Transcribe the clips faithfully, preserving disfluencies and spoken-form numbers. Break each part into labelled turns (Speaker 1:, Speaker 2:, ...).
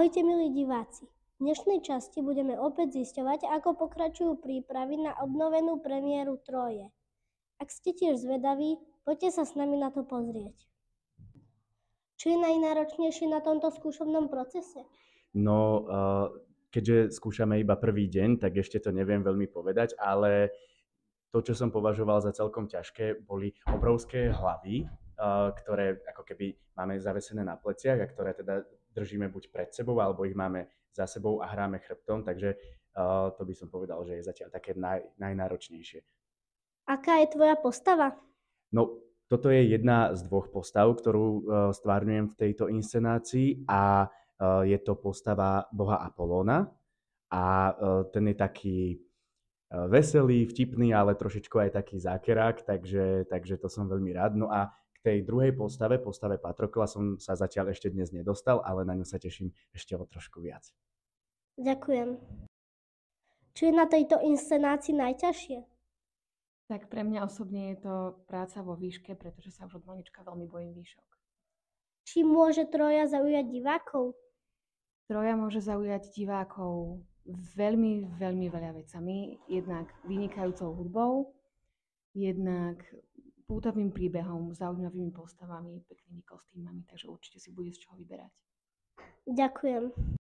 Speaker 1: Ahojte milí diváci. V dnešnej časti budeme opäť zisťovať, ako pokračujú prípravy na obnovenú premiéru Tróje. Ak ste tiež zvedaví, poďte sa s nami na to pozrieť. Čo je najnáročnejšie na tomto skúšobnom procese?
Speaker 2: No, keďže skúšame iba prvý deň, tak ešte to neviem veľmi povedať, ale to, čo som považoval za celkom ťažké, boli obrovské hlavy, ktoré ako keby máme zavesené na pleciach a ktoré teda držíme buď pred sebou, alebo ich máme za sebou a hráme chrbtom, takže to by som povedal, že je zatiaľ také naj, najnáročnejšie.
Speaker 1: Aká je tvoja postava?
Speaker 2: No, toto je jedna z dvoch postav, ktorú stvárňujem v tejto inscenácii a je to postava boha Apolóna a ten je taký veselý, vtipný, ale trošičku aj taký zákerák, takže, takže to som veľmi rád. No a k tej druhej postave, postave Patrokla, som sa zatiaľ ešte dnes nedostal, ale na ňu sa teším ešte o trošku viac.
Speaker 1: Ďakujem. Čo je na tejto inscenácii najťažšie?
Speaker 3: Tak pre mňa osobne je to práca vo výške, pretože sa už od malička veľmi bojím výšok.
Speaker 1: Či môže Trója zaujať divákov?
Speaker 3: Trója môže zaujať divákov veľmi, veľmi veľa vecami. Jednak vynikajúcou hudbou, jednak pútavým príbehom, zaujímavými postavami, peknými kostýmami, takže určite si bude z čoho vyberať.
Speaker 1: Ďakujem.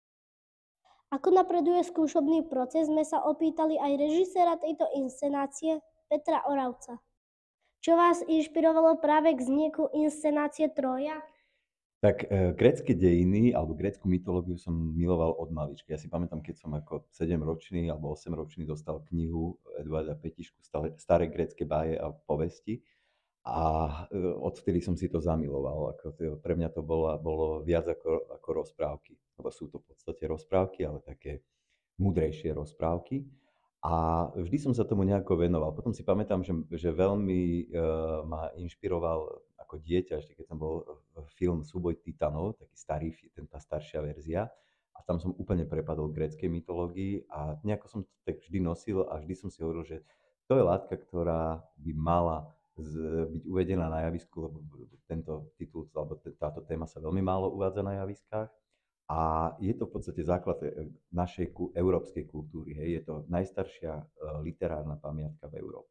Speaker 1: Ako napreduje skúšobný proces, sme sa opýtali aj režiséra tejto inscenácie, Petra Oravca. Čo vás inšpirovalo práve k vzniku inscenácie Trója?
Speaker 4: Tak e, grécke dejiny alebo grécku mytológiu som miloval od malička. Ja si pamätám, keď som ako sedemročný alebo osemročný dostal knihu Eduarda Petišku Staré grécke báje a povesti a e, odvtedy som si to zamiloval. Ako, to, pre mňa to bolo, bolo viac ako, ako rozprávky. Lebo sú to v podstate rozprávky, ale také múdrejšie rozprávky. A vždy som sa tomu nejako venoval. Potom si pamätám, že, že veľmi e, ma inšpiroval ako dieťa, ešte keď som bol film Súboj titanov, taký starý, tá staršia verzia. A tam som úplne prepadol gréckej mytológii a nejako som to tak vždy nosil a vždy som si hovoril, že to je látka, ktorá by mala z, byť uvedená na javisku, lebo tento titul, alebo táto téma sa veľmi málo uvádza na javiskách. A je to v podstate základ našej európskej kultúry. Hej. Je to najstaršia literárna pamiatka v Európe.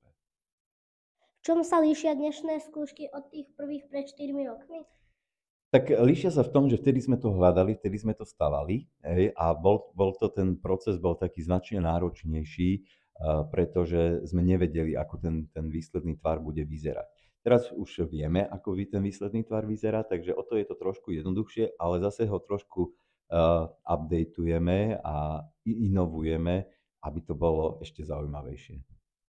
Speaker 1: V čom sa líšia dnešné skúšky od tých prvých pred štyrmi rokmi?
Speaker 4: Tak líšia sa v tom, že vtedy sme to hľadali, vtedy sme to stavali. Hej, a bol, bol to, ten proces bol taký značne náročnejší, pretože sme nevedeli, ako ten, ten výsledný tvar bude vyzerať. Teraz už vieme, ako ten výsledný tvar vyzerá, takže o to je to trošku jednoduchšie, ale zase ho trošku Uh, updateujeme a inovujeme, aby to bolo ešte zaujímavejšie.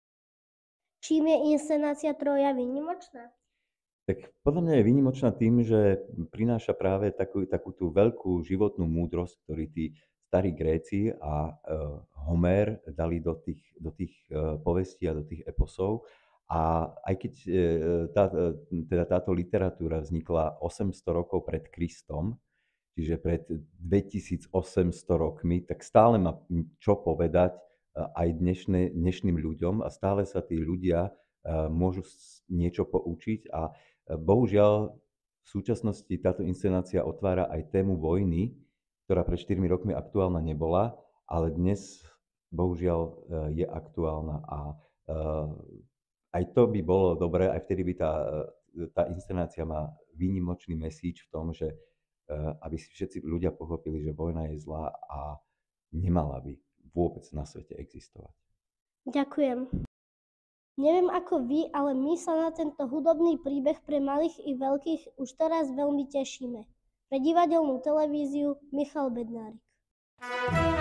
Speaker 1: Čím je inscenácia Trója výnimočná?
Speaker 4: Tak podľa mňa je výnimočná tým, že prináša práve takú, takú tú veľkú životnú múdrosť, ktorú tí starí Gréci a uh, Homér dali do tých, do tých uh, povestí a do tých eposov. A aj keď uh, tá, teda táto literatúra vznikla osemsto rokov pred Kristom, čiže pred dvetisícosemsto rokmi, tak stále má čo povedať aj dnešné, dnešným ľuďom a stále sa tí ľudia môžu niečo poučiť a bohužiaľ v súčasnosti táto inscenácia otvára aj tému vojny, ktorá pred štyrmi rokmi aktuálna nebola, ale dnes bohužiaľ je aktuálna a aj to by bolo dobré, aj vtedy by tá, tá inscenácia má výnimočný message v tom, že aby si všetci ľudia pochopili, že vojna je zlá a nemala by vôbec na svete existovať.
Speaker 1: Ďakujem. Neviem ako vy, ale my sa na tento hudobný príbeh pre malých i veľkých už teraz veľmi tešíme. Pre divadelnú televíziu Michal Bednárik.